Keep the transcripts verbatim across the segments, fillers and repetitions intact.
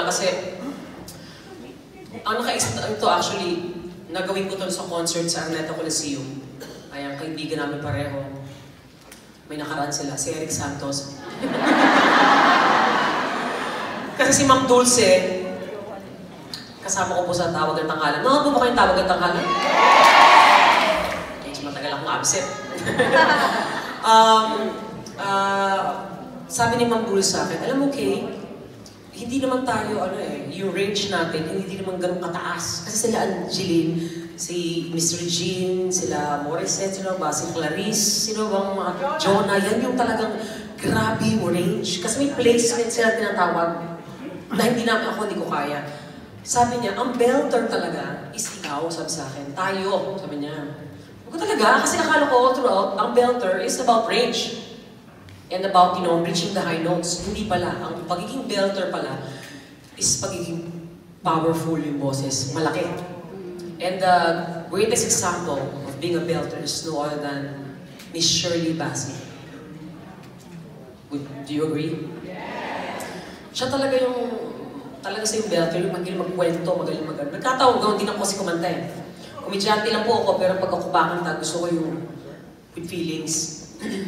kasi ang nakaisip na ito actually, nagawin ko ito sa concert sa Araneta Coliseum. Ay, ang kaibigan namin pareho. May nakaraan sila, si Eric Santos. Kasi si Ma'am Dulce, kasama ko po sa Tawag at Tanghalan. Mga po ba kayong Tawag at Tanghalan? Medyo matagal akong absent. um, uh, sabi ni Ma'am Dulce sa akin, alam mo, Kay, hindi naman tayo, ano eh, yung range natin, hindi naman ganun kataas. Kasi sila Angeline, si Miss Regine, sila Morissette, sino ba, si Clarice, sino bang mga Jonah, yan yung talagang grabe yung range. Kasi may placement sila tinatawag na hindi namin ako, hindi ko kaya. Sabi niya, ang belter talaga is ikaw, sabi sa akin. Tayo, sabi niya. Huwag ko talaga, kasi akala ko all throughout, ang belter is about range. And about, you know, reaching the high notes. Hindi pala. Ang pagiging belter pala is pagiging powerful yung boses. Malaki. And the greatest example of being a belter is no other than Miss Shirley Bassey. Would, do you agree? Yes! Siya talaga yung, talaga sa yung belter, yung magaling magkwento, magaling mag- Nagkataon, gawin din ako kasi kumanta eh. Komedyante lang po ako, pero pag ako bakanta, gusto ko yung with feelings.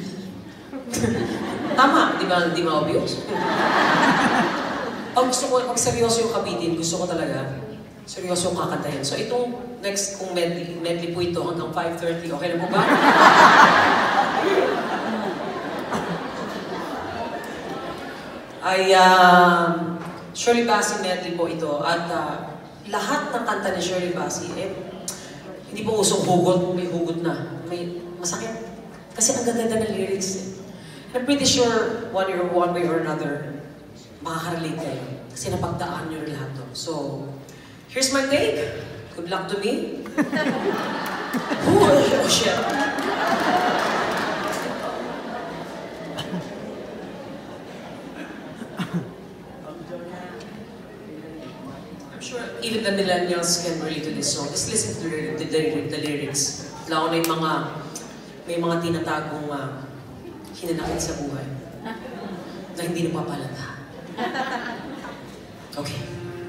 Tama, di ba? Di ba obvious? Pag gusto ko, pag seryoso yung kabitin, gusto ko talaga seryoso yung kakantahin. So itong next kong medley, medley po ito hanggang five thirty. Okay na po ba? Ay, uh, Shirley Bassey medley po ito. At uh, lahat ng kanta ni Shirley Bassey, eh, hindi po usong hugot, may hugot na. May masakit. Kasi ang gaganda ng lyrics eh. I'm pretty sure one, year, one way or another, makaka-relate kayo. Kasi napagdaan nyo rin lahat to. So, here's my take. Good luck to me. Oh, oh shit. I'm sure even the millennials can relate to this song. Just listen to the, the, the, the lyrics. Lalo na yung mga, may mga tinatagong uh, hinanakit sa buhay na hindi napapalata. Okay.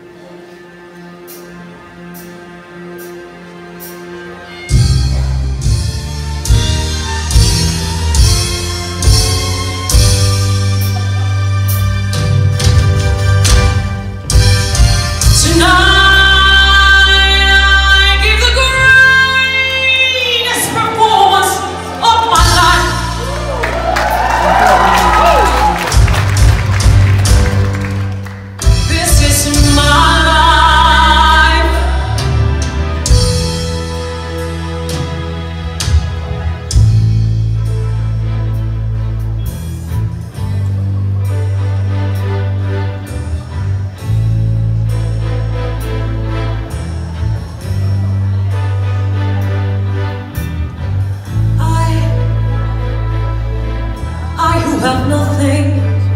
Have nothing.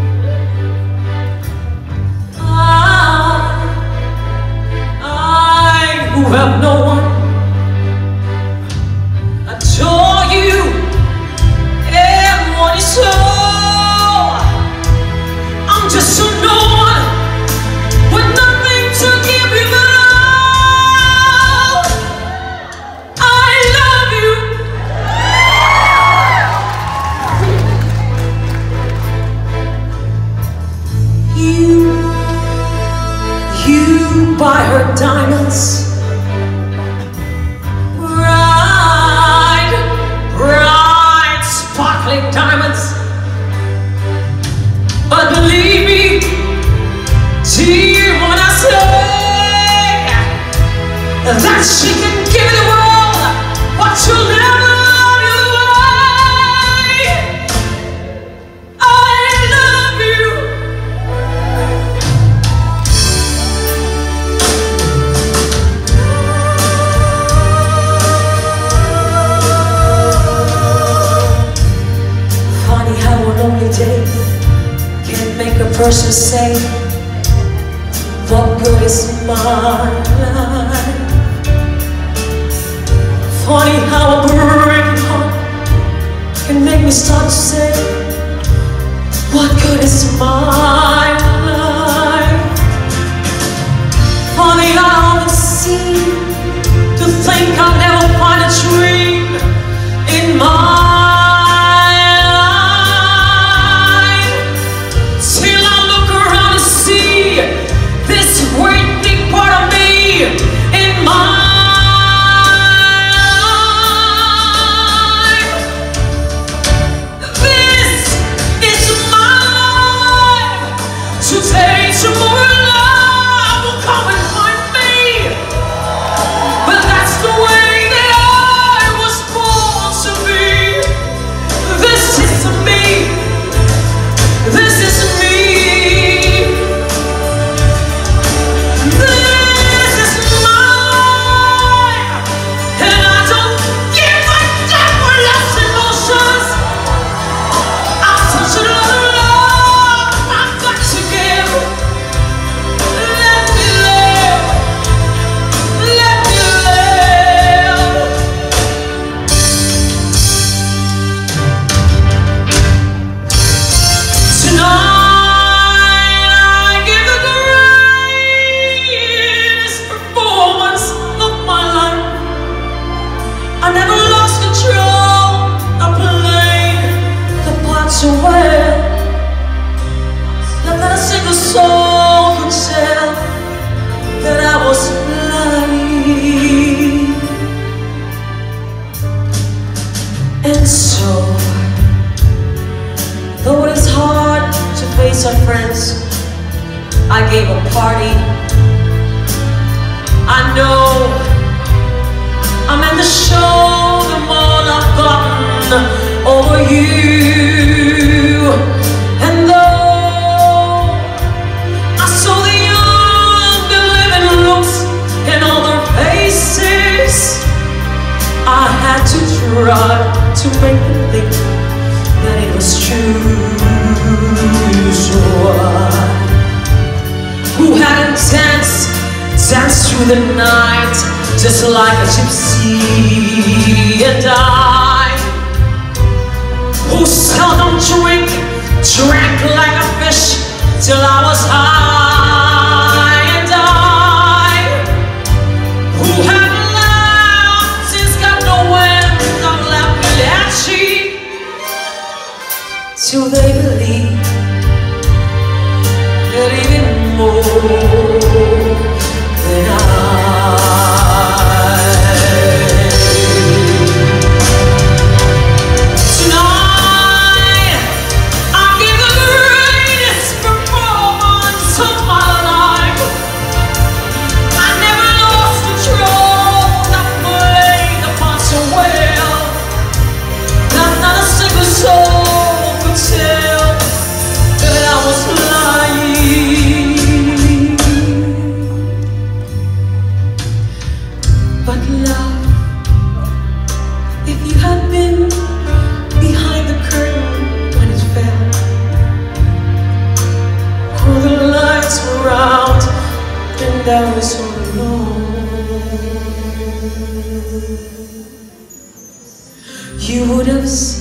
I, I who have no one, adore you and want you so. I'm just a no one with nothing to give you but all. I love you. You, you buy her diamonds, bright, bright, sparkling diamonds. But believe me, dear, when I say that she can give the world what you'll never. Person say, what good is my life? Funny how a breaking heart can make me start to say, what good is my life? party. I know I meant to show them all I've gotten over you. And though I saw the young, believing looks in all their faces, I had to try to make them think that it was true. So I, who hadn't danced, danced through the night just like a gypsy, and I, who seldom drink, drank like a fish till I was high, and I, who had laughed since got no end of laughing at she, till they believe that even more than I. But love, if you had been behind the curtain when it fell, all the lights were out and I was all alone, you would have seen